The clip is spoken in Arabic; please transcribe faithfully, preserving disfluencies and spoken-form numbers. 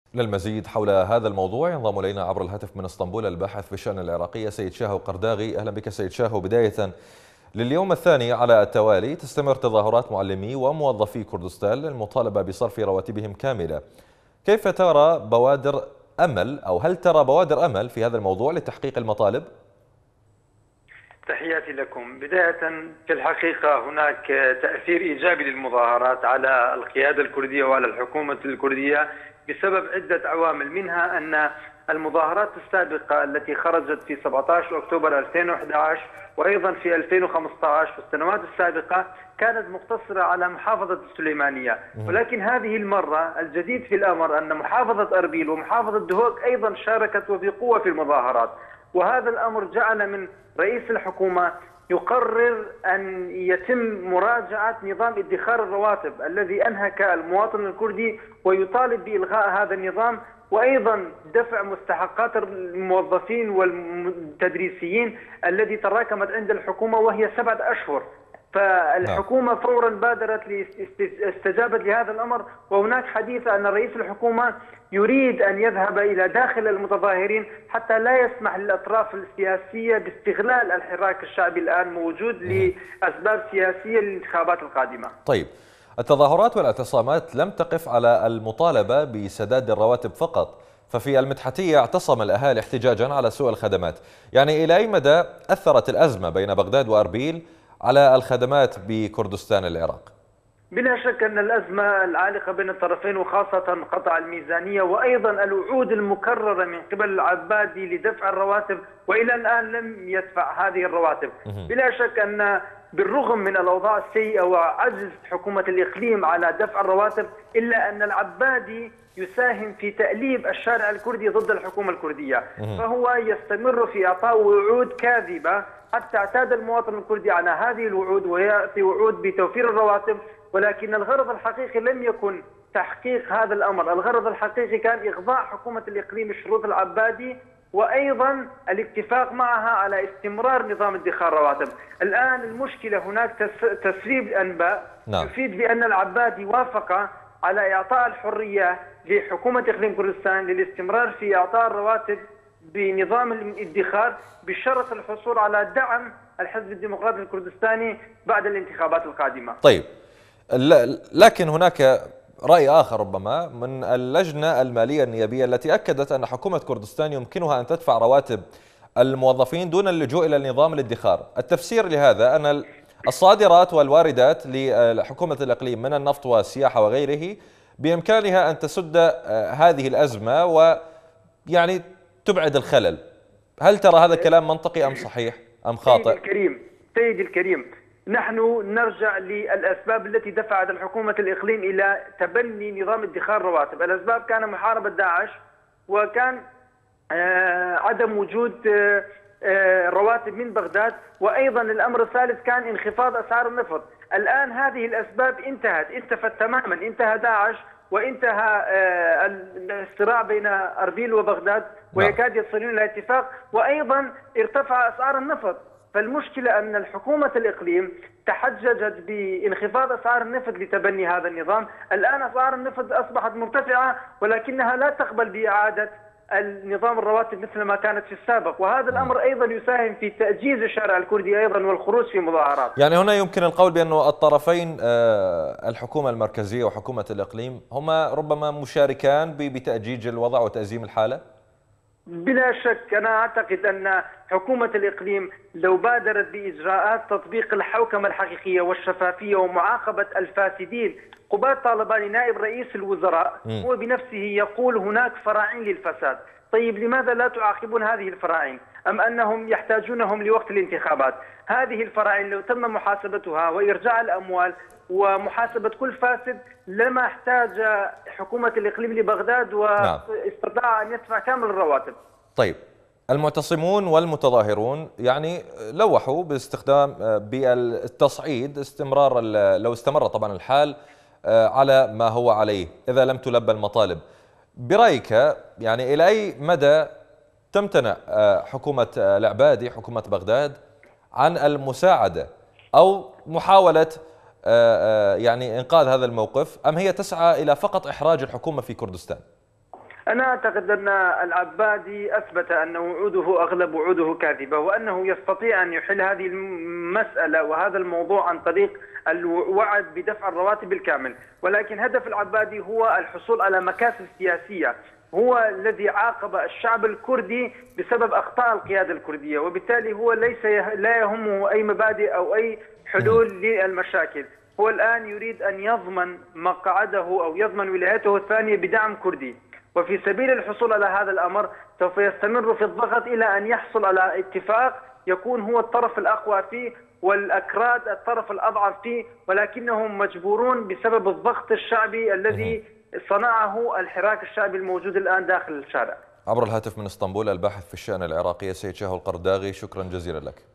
للمزيد حول هذا الموضوع ينضم إلينا عبر الهاتف من اسطنبول الباحث في الشأن العراقية سيد شاهو قرداغي. أهلا بك سيد شاهو. بداية، لليوم الثاني على التوالي تستمر تظاهرات معلمي وموظفي كردستان للمطالبة بصرف رواتبهم كاملة. كيف ترى بوادر أمل أو هل ترى بوادر أمل في هذا الموضوع لتحقيق المطالب؟ تحياتي لكم. بداية، في الحقيقة هناك تأثير إيجابي للمظاهرات على القيادة الكردية وعلى الحكومة الكردية بسبب عدة عوامل، منها أن المظاهرات السابقة التي خرجت في سبعة عشر أكتوبر ألفين وأحد عشر وأيضا في ألفين وخمسة عشر في السنوات السابقة كانت مقتصرة على محافظة السليمانية، ولكن هذه المرة الجديد في الأمر أن محافظة أربيل ومحافظة دهوك أيضا شاركت وبقوة في المظاهرات، وهذا الأمر جعل من رئيس الحكومة يقرر أن يتم مراجعة نظام ادخار الرواتب الذي أنهك المواطن الكردي ويطالب بإلغاء هذا النظام، وأيضا دفع مستحقات الموظفين والتدريسيين الذي تراكمت عند الحكومة وهي سبعة أشهر. فالحكومة فورا بادرت استجابت لهذا الأمر، وهناك حديث أن رئيس الحكومة يريد أن يذهب إلى داخل المتظاهرين حتى لا يسمح للأطراف السياسية باستغلال الحراك الشعبي الآن موجود لأسباب سياسية للانتخابات القادمة. طيب، التظاهرات والاعتصامات لم تقف على المطالبة بسداد الرواتب فقط، ففي المدحتية اعتصم الأهالي احتجاجا على سوء الخدمات. يعني إلى أي مدى أثرت الأزمة بين بغداد وأربيل على الخدمات بكردستان العراق؟ بلا شك أن الأزمة العالقة بين الطرفين وخاصة قطع الميزانية وأيضا الوعود المكررة من قبل العبادي لدفع الرواتب وإلى الآن لم يدفع هذه الرواتب. بلا شك أن بالرغم من الأوضاع السيئة وعجز حكومة الإقليم على دفع الرواتب إلا أن العبادي يساهم في تأليب الشارع الكردي ضد الحكومة الكردية، فهو يستمر في إعطاء وعود كاذبة حتى اعتاد المواطن الكردي على هذه الوعود ويأتي وعود بتوفير الرواتب، ولكن الغرض الحقيقي لم يكن تحقيق هذا الأمر. الغرض الحقيقي كان إخضاع حكومة الإقليم شروط العبادي وأيضا الاتفاق معها على استمرار نظام ادخار الرواتب. الآن المشكلة هناك تسريب أنباء نعم. يفيد بأن العبادي وافق على إعطاء الحرية لحكومة إقليم كردستان للاستمرار في إعطاء الرواتب بنظام الادخار بشرط الحصول على دعم الحزب الديمقراطي الكردستاني بعد الانتخابات القادمة. طيب، لكن هناك رأي آخر ربما من اللجنة المالية النيابية التي أكدت أن حكومة كردستان يمكنها أن تدفع رواتب الموظفين دون اللجوء إلى نظام الادخار. التفسير لهذا أن الصادرات والواردات لحكومة الإقليم من النفط والسياحة وغيره بإمكانها أن تسد هذه الأزمة ويعني تبعد الخلل. هل ترى هذا الكلام منطقي أم صحيح أم خاطئ؟ سيدي الكريم سيدي الكريم نحن نرجع للأسباب التي دفعت الحكومة الإقليم إلى تبني نظام ادخار الرواتب. الأسباب كان محاربة داعش، وكان عدم وجود رواتب من بغداد، وأيضا الأمر الثالث كان انخفاض أسعار النفط. الآن هذه الأسباب انتهت انتفت تماما، انتهى داعش وانتهى الصراع بين أربيل وبغداد ويكاد يصلون إلى اتفاق، وأيضا ارتفع أسعار النفط. فالمشكلة أن الحكومة الإقليم تحججت بانخفاض أسعار النفط لتبني هذا النظام. الآن أسعار النفط أصبحت مرتفعة ولكنها لا تقبل بإعادة النظام الرواتب مثل ما كانت في السابق، وهذا الأمر أيضا يساهم في تأجيز الشارع الكردي أيضا والخروج في مظاهرات. يعني هنا يمكن القول بأن الطرفين الحكومة المركزية وحكومة الإقليم هما ربما مشاركان بتأجيج الوضع وتأزيم الحالة؟ بلا شك. أنا أعتقد أن حكومة الإقليم لو بادرت بإجراءات تطبيق الحوكمة الحقيقية والشفافية ومعاقبة الفاسدين. قباد طالباني نائب رئيس الوزراء هو بنفسه يقول هناك فراعين للفساد. طيب لماذا لا تعاقبون هذه الفراعين؟ أم أنهم يحتاجونهم لوقت الانتخابات؟ هذه الفراعين لو تم محاسبتها وإرجاع الأموال ومحاسبة كل فاسد لما احتاج حكومة الإقليم لبغداد واستطاع أن يدفع كامل الرواتب. طيب، المعتصمون والمتظاهرون يعني لوحوا باستخدام بالتصعيد استمرار لو استمر طبعا الحال على ما هو عليه إذا لم تلبى المطالب. برأيك يعني إلى أي مدى تمتنع حكومة العبادي حكومة بغداد عن المساعدة أو محاولة يعني إنقاذ هذا الموقف، أم هي تسعى إلى فقط إحراج الحكومة في كردستان؟ أنا أعتقد أن العبادي أثبت أن وعوده أغلب وعوده كاذبة، وأنه يستطيع أن يحل هذه المسألة وهذا الموضوع عن طريق الوعد بدفع الرواتب بالكامل، ولكن هدف العبادي هو الحصول على مكاسب سياسية. هو الذي عاقب الشعب الكردي بسبب أخطاء القيادة الكردية، وبالتالي هو ليس لا يهمه أي مبادئ أو أي حلول للمشاكل. هو الآن يريد أن يضمن مقعده أو يضمن ولايته الثانية بدعم كردي، وفي سبيل الحصول على هذا الأمر سوف يستمر في الضغط إلى أن يحصل على اتفاق يكون هو الطرف الأقوى فيه والأكراد الطرف الأضعف فيه، ولكنهم مجبورون بسبب الضغط الشعبي الذي صنعه الحراك الشعبي الموجود الآن داخل الشارع. عبر الهاتف من اسطنبول الباحث في الشأن العراقي السيد شاهو القرداغي، شكرا جزيلا لك.